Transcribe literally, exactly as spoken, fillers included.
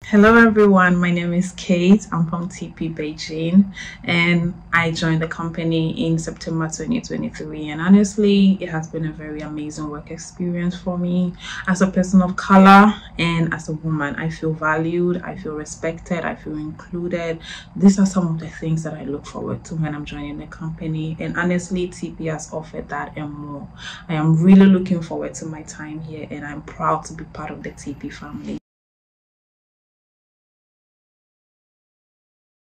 Hello everyone, my name is Kate. I'm from T P Beijing and I joined the company in September twenty twenty-three, and honestly it has been a very amazing work experience for me as a person of color and as a woman. I feel valued, I feel respected, I feel included. These are some of the things that I look forward to when I'm joining the company, and honestly T P has offered that and more. I am really looking forward to my time here and I'm proud to be part of the T P family.